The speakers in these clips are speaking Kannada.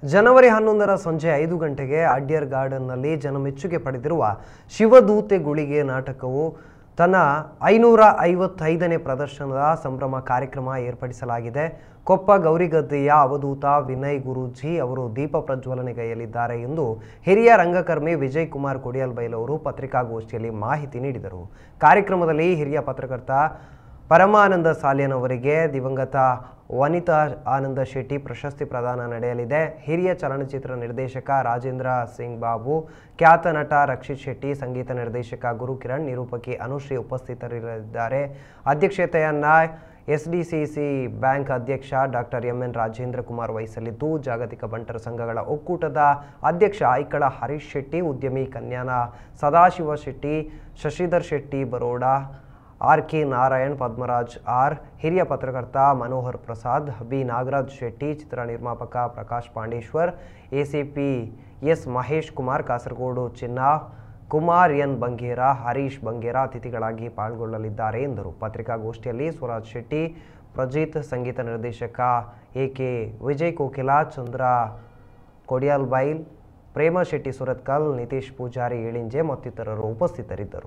ಜನವರಿ 11ರ ಸಂಜೆ 5 ಗಂಟೆಗೆ ಅಡ್ಯರ್ ಗಾರ್ಡನ್ನಲ್ಲಿ ಜನಮೆಚ್ಚುಗೆ ಪಡೆದಿರುವ ಶಿವದೂತೆ ಗುಳಿಗೆ ನಾಟಕವು ತನ್ನ 555ನೇ ಪ್ರದರ್ಶನದ ಸಂಭ್ರಮ ಕಾರ್ಯಕ್ರಮ ಏರ್ಪಡಿಸಲಾಗಿದೆ. ಕೊಪ್ಪ ಗೌರಿಗದ್ದೆಯ ಅವಧೂತ ವಿನಯ್ ಗುರೂಜಿ ಅವರು ದೀಪ ಪ್ರಜ್ವಲನೆಗೈಯಲಿದ್ದಾರೆ ಎಂದು ಹಿರಿಯ ರಂಗಕರ್ಮಿ ವಿಜಯ್ ಕುಮಾರ್ ಕೊಡಿಯಲ್ಬೈಲ್ ಅವರು ಪತ್ರಿಕಾಗೋಷ್ಠಿಯಲ್ಲಿ ಮಾಹಿತಿ ನೀಡಿದರು. ಕಾರ್ಯಕ್ರಮದಲ್ಲಿ ಹಿರಿಯ ಪತ್ರಕರ್ತ ಪರಮಾನಂದ ಸಾಲ್ಯನ್ ಅವರಿಗೆ ದಿವಂಗತ ವನಿತಾ ಆನಂದ ಶೆಟ್ಟಿ ಪ್ರಶಸ್ತಿ ಪ್ರದಾನ ನಡೆಯಲಿದೆ. ಹಿರಿಯ ಚಲನಚಿತ್ರ ನಿರ್ದೇಶಕ ರಾಜೇಂದ್ರ ಸಿಂಗ್ ಬಾಬು, ಖ್ಯಾತ ನಟ ರಕ್ಷಿತ್ ಶೆಟ್ಟಿ, ಸಂಗೀತ ನಿರ್ದೇಶಕ ಗುರುಕಿರಣ್, ನಿರೂಪಕಿ ಅನುಶ್ರೀ ಉಪಸ್ಥಿತರಿರಲಿದ್ದಾರೆ. ಅಧ್ಯಕ್ಷತೆಯನ್ನು ಎಸ್ಡಿಸಿಸಿ ಬ್ಯಾಂಕ್ ಅಧ್ಯಕ್ಷ ಡಾಕ್ಟರ್ ಎಂಎನ್ ರಾಜೇಂದ್ರ ಕುಮಾರ್ ವಹಿಸಲಿದ್ದು, ಜಾಗತಿಕ ಬಂಟರ ಸಂಘಗಳ ಒಕ್ಕೂಟದ ಅಧ್ಯಕ್ಷ ಐಕಳ ಹರೀಶ್ ಶೆಟ್ಟಿ, ಉದ್ಯಮಿ ಕನ್ಯಾನ ಸದಾಶಿವ ಶೆಟ್ಟಿ, ಶಶಿಧರ್ ಶೆಟ್ಟಿ ಬರೋಡ, ಆರ್.ಕೆ. ನಾರಾಯಣ್, ಪದ್ಮರಾಜ್ ಆರ್, ಹಿರಿಯ ಪತ್ರಕರ್ತ ಮನೋಹರ್ ಪ್ರಸಾದ್, ಬಿ. ನಾಗರಾಜ್ ಶೆಟ್ಟಿ, ಚಿತ್ರ ನಿರ್ಮಾಪಕ Prakash Pandeshwar, ACP S. Mahesh Kumar, Kasaragod Chinna, Kumar N Bangera, Harish Bangera ಅತಿಥಿಗಳಾಗಿ ಪಾಲ್ಗೊಳ್ಳಲಿದ್ದಾರೆ ಎಂದರು. ಪತ್ರಿಕಾಗೋಷ್ಠಿಯಲ್ಲಿ ಸ್ವರಾಜ್ ಶೆಟ್ಟಿ, ಪ್ರಜಿತ್, ಸಂಗೀತ ನಿರ್ದೇಶಕ ಎ.ಕೆ. ವಿಜಯ್ ಕೋಕಿಲಾ, ಚಂದ್ರ ಕೊಡಿಯಲ್ಬೈಲ್, ಪ್ರೇಮ ಶೆಟ್ಟಿ ಸುರತ್ಕಲ್, ನಿತೀಶ್ ಪೂಜಾರಿ ಏಳಿಂಜೆ ಮತ್ತಿತರರು ಉಪಸ್ಥಿತರಿದ್ದರು.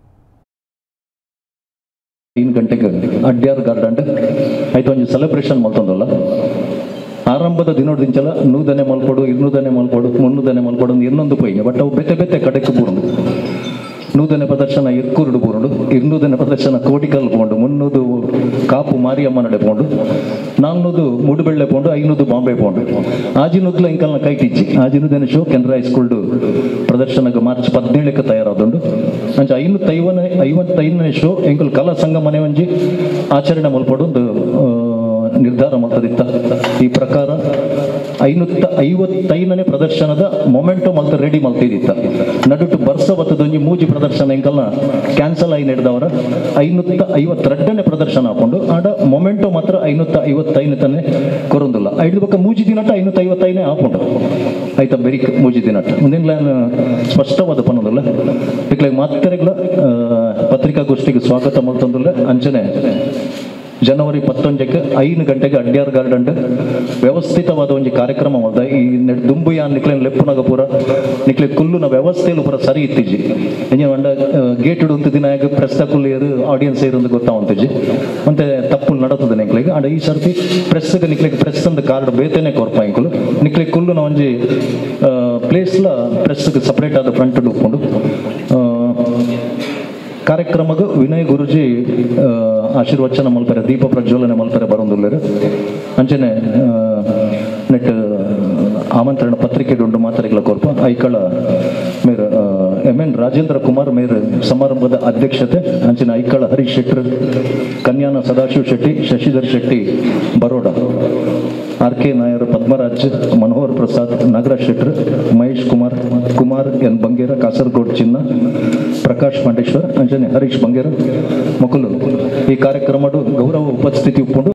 3 ಗಂಟೆಗೆ ಅಡ್ಯಾರ್ ಗಾರ್ಡನ್ ಆಯ್ತು ಒಂದು ಸೆಲೆಬ್ರೇಷನ್ ಮಾಡ್ತಂದಲ್ಲ. ಆರಂಭದ ದಿನೋದಿಂಚಲ 100ನೇ ಮಲ್ಪಡು, 200ನೇ ಮಲ್ಪಡು, 300ನೇ ಮಲ್ಪಡು ಇನ್ನೊಂದು ಪೈನೆ ಬಟ್ ಅವು ಬೆತ್ತೆ ಬೆತ್ತೆ ಕಡೆக்கு போறோம். 100ನೇ ಪ್ರದರ್ಶನ ಎಕ್ಕೂರುಡು போறோம், 200ನೇ ಪ್ರದರ್ಶನ ಕೋಟಿಕಲ್ போண்டு, 300 ಕಾಪು ಮಾರಿಯಮ್ಮ ನಡೆ போண்டு, 400 ಮೂಡುಬೆಳ್ಳೆ போண்டு, 500 ಬಾಂಬೆ போண்டு. ಆಜಿನುದ್ಲ ಇಂಕಲ್ನ ಕೈಟಿಚ್ಚಿ ಆಜಿನುದನ ಶೋ ಕೆನರಾ ಹೈಸ್ಕೂಲ್ ಪ್ರದರ್ಶನಕ್ಕೆ ಮಾರ್ಚ್ 17ಕ್ಕೆ ತಯಾರಾದುಂಡು. ಅಂಚ 555ನೇ ಶೋ ಎಂಕಲ್ ಕಲಾ ಸಂಘ ಮನೆ ಒಂಜಿ ಆಚರಣೆ ಮಲ್ಪಡು ನಿರ್ಧಾರ ಮಾಡ್ತದಿತ್ತ. ಈ ಪ್ರಕಾರ 555ನೇ ಪ್ರದರ್ಶನದ ಮೊಮೆಂಟೋ ಮಲ್ತ ರೆಡಿ ಮಲ್ತಿದಿತ್ತ. ನಡುಟು ಬರ್ಸ ಬತ್ತದೊಂಜಿ ಮೂಜಿ ಪ್ರದರ್ಶನ ಎಂಕಲ್ನ ಕ್ಯಾನ್ಸಲ್ ಆಗಿ ನಡೆದವರ 552ನೇ ಪ್ರದರ್ಶನ ಹಾಕೊಂಡು ಆಡ ಮೊಮೆಂಟೋ ಮಾತ್ರ 555 ತನೇ ಕೊರೊಂದಿಲ್ಲ. ಐದು ಪಕ್ಕ ಮೂಜಿ ದಿನಟ 555ನೇ ಹಾಕೊಂಡು ಆಯ್ತಾ ಬೆರಿಕ್ ಮೂಜಿ ದಿನಟ ಮುಂದಿನ ಸ್ಪಷ್ಟವಾದ ಪನ್ನೋದಿಲ್ಲ. ಇಕ್ಲಾಗ ಮಾತ್ರೆಗಳ ಪತ್ರಿಕಾಗೋಷ್ಠಿಗೆ ಸ್ವಾಗತ ಮಾಡ್ತಂದಿಲ್ಲ. ಅಂಚನೆ ಜನವರಿ 11ಕ್ಕೆ 5 ಗಂಟೆಗೆ ಅಡ್ಯಾರ್ ಗಾರ್ಡನ್ ವ್ಯವಸ್ಥಿತವಾದ ಒಂದು ಕಾರ್ಯಕ್ರಮ ಮಾಡ್ದ. ಈ ದುಂಬುಯ ನಿಕ್ಲೇನ್ ಲೆಪ್ಪುನಾಗ ಪೂರ ನಿಕ್ಲೆ ಕುಲ್ಲುನ ವ್ಯವಸ್ಥೆಯಲ್ಲಿ ಪೂರ ಸರಿ ಇತ್ತಿಜಿ ಎಂಜ ಗೇಟ್ ಇಡುವಂತ ದಿನ ಪ್ರೆಸ್ ಕುಲ್ಲಿಯರು ಆಡಿಯನ್ಸ್ ಇರೋದು ಗೊತ್ತಾವಂತಿಜಿ ಮತ್ತೆ ತಪ್ಪು ನಡತದೆ ನಿಕ್ಲೆಗೆ. ಆಡ ಈ ಸರ್ತಿ ಪ್ರೆಸ್ಗೆ ನಿಕ್ಲೆಗೆ ಪ್ರೆಸ್ ಅಂತ ಕಾರ್ಡ್ ಬೇತೇನೆ ಕೊರ್ಪ ಇಂಕುಲು ನಿಕ್ಲೆ ಕುಲ್ಲುನ ಒಂಜಿ ಪ್ಲೇಸ್ಲ ಪ್ರೆಸ್ಗೆ ಸಪ್ರೇಟ್ ಆದ ಫ್ರಂಟ್ ಉಟ್ಕೊಂಡು ಕಾರ್ಯಕ್ರಮಕ್ಕೆ ವಿನಯ್ ಗುರುಜಿ ಆಶೀರ್ವಚನ ಮಲ್ಪರೆ ದೀಪ ಪ್ರಜ್ವಲನೆ ಮಲ್ಪರೆ ಬರೋದಿಲ್ಲರು. ಅಂಚನೆ ನೆಟ್ ಆಮಂತ್ರಣ ಪತ್ರಿಕೆ ದುಂಡು ಮಾತಾಡಿಗಳ ಕೊರ್ಪ ಐಕಳ ಮೇರ್ ಎಂ.ಎನ್. ರಾಜೇಂದ್ರ ಕುಮಾರ್ ಮೇರ್ ಸಮಾರಂಭದ ಅಧ್ಯಕ್ಷತೆ. ಅಂಚನೆ ಐಕಳ ಹರೀಶ್ ಶೆಟ್ಟಿ, ಕನ್ಯಾನ ಸದಾಶಿವ ಶೆಟ್ಟಿ, ಶಶಿಧರ್ ಶೆಟ್ಟಿ ಬರೋಡ, ಆರ್.ಕೆ. ನಾಯರ್, ಪದ್ಮರಾಜ್, ಮನೋಹರ್ ಪ್ರಸಾದ್, ನಾಗರಾಜ್ ಶೆಟ್ಟಿ, ಮಹೇಶ್ ಕುಮಾರ್ ಎನ್ ಬಂಗೇರ, ಕಾಸರಗೋಡು ಚಿನ್ನ, ಪ್ರಕಾಶ್ ಪಾಂಡೇಶ್ವರ್, ಅಂಜನೆ ಹರೀಶ್ ಬಂಗೇರ ಮೊಕಲು ಈ ಕಾರ್ಯಕ್ರಮದ ಗೌರವ ಉಪಸ್ಥಿತಿ ಉಪ್ಪುಂಡು.